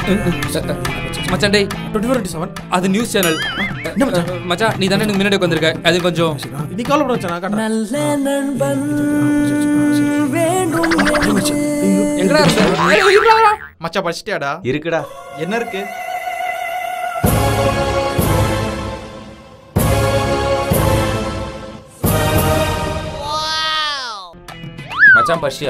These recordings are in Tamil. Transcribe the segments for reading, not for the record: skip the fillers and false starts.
மச்சான் டேய் 24/7 அது நியூஸ் சேனல். மச்சான் நீ தானே எனக்கு முன்னாடி உட்கார்ந்திருக்க. அது கொஞ்சம் நீ கவலைப்பட மச்சான் நான் காட்டுறேன். நல்ல நண்பன் வேண்டும். எங்கடா இருக்க? மச்சான் படிச்சிட்டியாடா? இருக்குடா. என்ன இருக்கு? மச்சான் படிச்சியா?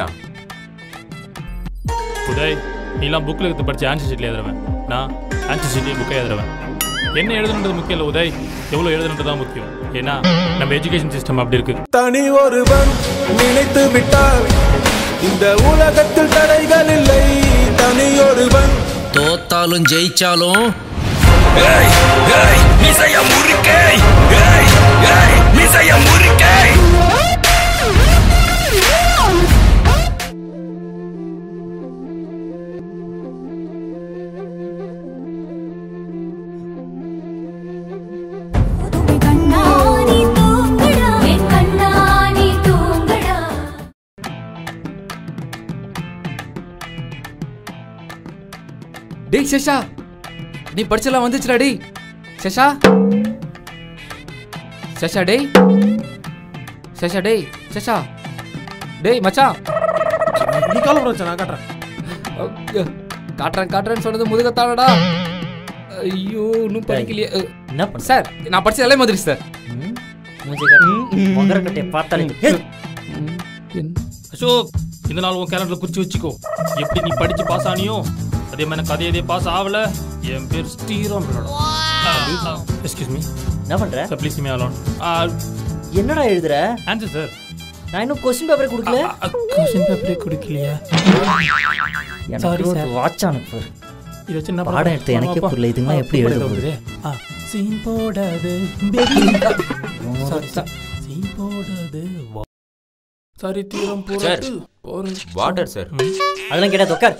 உதய் நீலாம் புக்கில் எடுத்து படித்து ஆன்சர் ஷீட்டில் எழுதுறவன். நான் ஆன்சர் ஷீட்டில் புக்கை எழுதுறவன். என்ன எழுதுன்றது முக்கியம் இல்லை உதய், எவ்வளோ எழுதுன்றது தான் முக்கியம். ஏன்னா நம்ம எஜுகேஷன் சிஸ்டம் அப்படி இருக்கு. தனி ஒருவன் நினைத்து விட்டால் இந்த உலகத்தில் தடைகள் இல்லை. தனி ஒருவன் தோத்தாலும் ஜெயிச்சாலும் டேய் சேஷா நீ படிச்சலாம் வந்துச்சுடா டேய். சேஷா சேஷா டேய் சேஷா டேய் சேஷா டேய் மச்சான் நீ கவலைப்பட மச்சான் நான் காட்டுறேன். காட்டுறேன்னு சொன்னது முதுகத்தானடா. ஐயோ இன்னும் படிக்கலையே. என்ன பண்ண சார் நான் படிச்ச எல்லாம் மாதிரி சார். அசோக் இந்த நாள் உன் கேலண்டரில் குறிச்சு வச்சுக்கோ. எப்படி நீ படிச்சு பாஸ் ஆனியோ அதே மாதிரி எனக்கு அதே பாஸ் ஆகல. என் பேர் ஸ்ரீராம். Excuse me. என்ன பண்ற? Sir please me alone. என்னடா எழுதுற? Answer sir. நான் இன்னும் கொஸ்டின் பேப்பரே கொடுக்கல. கொஸ்டின் பேப்பரே கொடுக்கலையா? Sorry sir. வாட்ச் அனுப்பு பாரு. இத வச்சு என்ன பாடம் எடுத்து எனக்கே புரியல. இதுங்க எப்படி எழுதுறது? சீன் போடாது சாரி சீன் போடாது சாரி தீரம் போறது வாட்டர் சார். அதெல்லாம் கேட்டா தொக்கர்.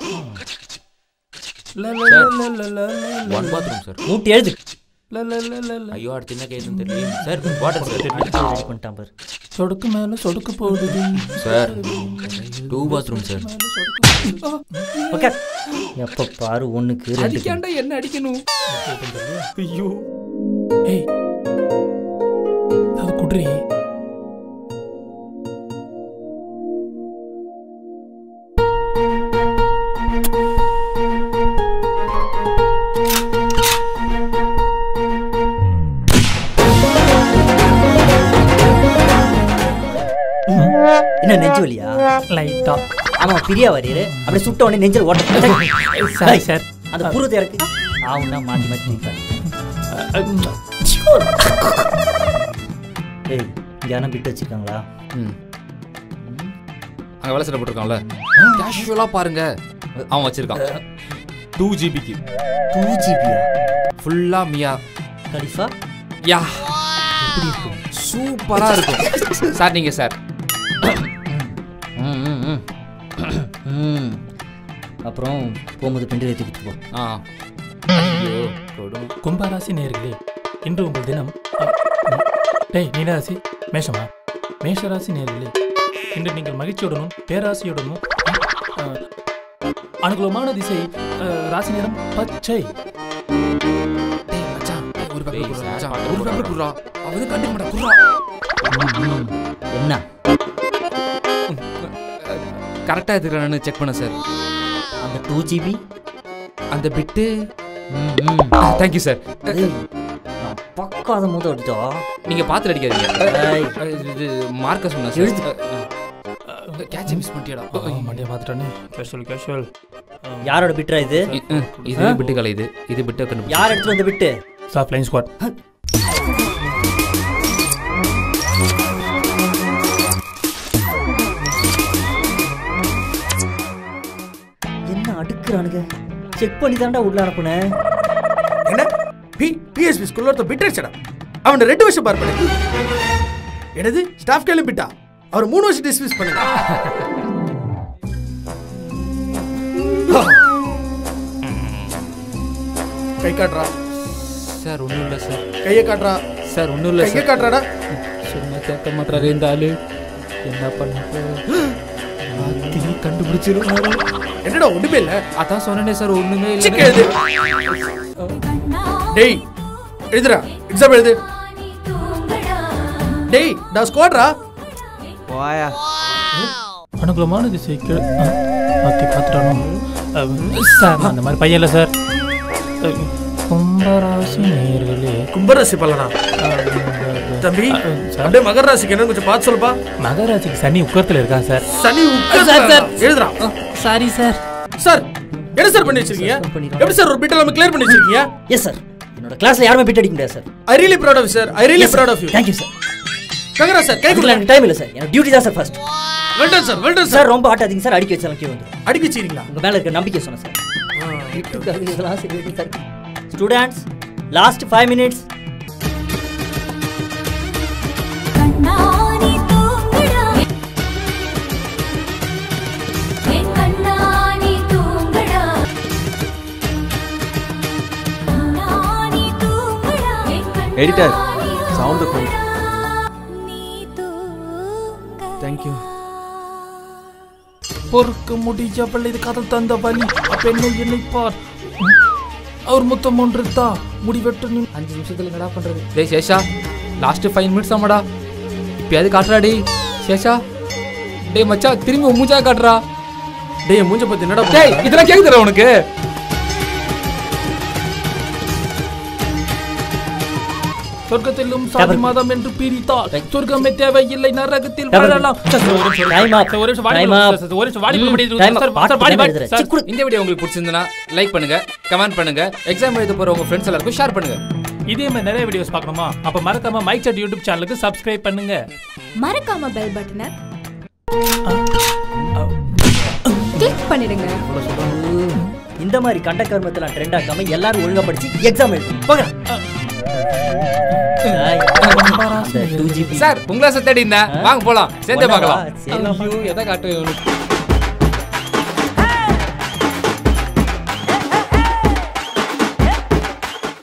One bathroom sir. மூட்டி எழுது. ஐயோ அடுத்து என்ன கேட்குன்னு தெரியல சார். Water sir. ரெடி பண்ணிட்டான் பாரு. சொடுக்கு மேல சொடுக்கு போடுது sir. To bathroom sir. Okay எப்ப பாரு ஒண்ணுக்கு ரெண்டு. அடிக்காண்டா என்ன அடிக்கணும்? ஐயோ ஏய் அது குட்ரி. என்ன நெஞ்சு வலியா? லைட்டா. ஆமா பிரியா வரையரு அப்படியே சுட்ட உடனே நெஞ்சல் ஓட்ட. Sorry sir. அந்த புருவத்தை இறக்கு. ஆவுன்னா மாத்தி மாத்தி நிப்பாரு. ஏய் யானை பிட்டு வச்சிருக்காங்களா? அங்க வேலை சட்டை போட்டிருக்கான்ல கேஷுவலா பாருங்க. அவன் வச்சிருக்கான் 2 GB. 2 GB ஃபுல்லா மியா கலிஃபா. யா எப்படி இருக்கும்? சூப்பரா இருக்கும் சார். நீங்க சார் அப்புறம் போகும்போது பெண்டு ஏற்றி கொடுத்து போ. கும்பராசி நேயர்களே, இன்று உங்கள் தினம். டேய் நீராசி மேஷமா? மேஷராசி நேயர்களே, இன்று நீங்கள் மகிழ்ச்சியுடனும் பேராசியுடனும் அனுகூலமான திசை ராசி நேரம் பச்சை. என்ன கரெக்டா எடுத்துக்கிறானு செக் பண்ண சார். அந்த 2 GB அந்த பிட்டு. Thank you sir. பக்கம் அதை மூத்த அடிச்சா நீங்க பாத்து அடிக்காதீங்க. இது மார்க்க சொன்ன சார். கேட்ச் மிஸ் பண்ணிட்டியாடா? மண்டியா பாத்துட்டானே. Casual casual. யாரோட பிட்ரா இது? இது பிட்டு கலை. இது பிட்டு கண்டு யார் எடுத்து வந்த பிட்டு? Sir flying squad. என்ன அடுக்குறானுங்க? செக் பண்ணி தான்டா உள்ள அனுப்புனேன். என்ன பிஎஸ்பி ஸ்கூல்ல ஒருத்த பிட் அடிச்சடா. அவன் 2 வருஷம் பார் பண்ணி. என்னது ஸ்டாஃப் கேளு பிட்டா? அவர் 3 வருஷம் டிஸ்மிஸ் பண்ணுங்க. கை காட்றா சார். ஒண்ணும் இல்ல சார். கையை காட்றா சார். ஒண்ணும் இல்ல கையை காட்றாடா. சொன்னா கேட்க மாட்டாரு இந்த ஆளு. என்ன பண்ண கண்டுபிடிச்சிருவாரு. என்னடா ஒண்ணுமே இல்ல. அதான் சொன்னேனே சார் ஒண்ணுமே இல்ல. சிக்க எழுது. டேய் எழுதுடா. எக்ஸாம் எழுது. டேய் நான் ஸ்குவாட்ரா. வாயா. அனுகூலமான திசைக்கு பார்த்துட்டானோ சார்? அந்த மாதிரி பையன் இல்லை சார். கும்பராசி நேர்களே. கும்பராசி பலனா தம்பி? அப்படியே மகர ராசிக்கு என்ன கொஞ்சம் பார்த்து சொல்லுப்பா. மகராசிக்கு சனி உக்கரத்துல இருக்கா சார். சனி உக்கரத்துல எழுதுறா. Sorry sir. சார் என்ன சார் பண்ணி வச்சிருக்கீங்க? எப்படி சார் ஒரு பிட் எல்லாம் கிளியர் பண்ணி வச்சிருக்கீங்க? Yes sir. என்னோட கிளாஸ்ல யாருமே பிட் அடிக்க முடியாது sir. I really proud of sir. I really proud of you. Thank you sir. கங்கரா சார் கை கொடுங்க. எனக்கு டைம் இல்ல சார். எனக்கு டியூட்டி தான் sir first. Well done sir. Well done sir. ரொம்ப ஆட்டாதீங்க சார். அடிக்க வச்சாலும் கீழ வந்து. அடிக்க வச்சிரீங்களா? உங்க மேல இருக்க நம்பிக்கை சொன்னேன் சார். இதெல்லாம் சரி சார். Students last 5 minutes. கண்ணானி தூங்குடா என் கண்ணானி தூங்குடா கண்ணானி தூங்குடா என் கண்ணானி எடிட்டர் சவுண்ட் கொஞ்சம். நீ தூங்க. Thank you. பொறுக்க முடியவில்லை இது காதல் தந்த வலி. அப்ப என்னை பார். அவர் முத்தம் ஒன்றுதா முடிவெட்டு 5 நிமிஷத்துல என்னடா பண்றது? டேய் சேஷா லாஸ்ட் 5 minutes ஆமாடா. இப்பயாவது காட்டுறா டேய் சேஷா. டேய் மச்சான் திரும்பி மூஞ்சா காட்டுறா. டேய் மூஞ்ச பத்தி என்னடா? டேய் இதெல்லாம் கேக்குதுடா உனக்கு? சொர்க்கத்திலும் சாதி மதம் என்று பிரித்தால் சொர்க்கமே தேவையில்லை நரகத்தில் வாழலாம். இந்த வீடியோ உங்களுக்கு பிடிச்சிருந்தா லைக் பண்ணுங்க, கமெண்ட் பண்ணுங்க, எக்ஸாம் எழுத போற உங்க ஃப்ரெண்ட்ஸ் எல்லாருக்கும் ஷேர் பண்ணுங்க. இதே மாதிரி நிறைய வீடியோஸ் பார்க்கணுமா? அப்ப மறக்காம மைக் சாட் யூடியூப் சேனலுக்கு சப்ஸ்கிரைப் பண்ணுங்க. மறக்காம பெல் பட்டனை கிளிக் பண்ணிடுங்க. இந்த மாதிரி கண்ட கர்மத்தெல்லாம் ட்ரெண்ட் ஆக்காம எல்லாரும் ஒழுங்கா படிச்சு எக்ஸாம் எழுதுங்க. போங்க. சார் உங்களை தேடி இருந்தேன். வாங்க போலாம் சேர்ந்தே பார்க்கலாம். ஐயோ எதை காட்டுவேன்.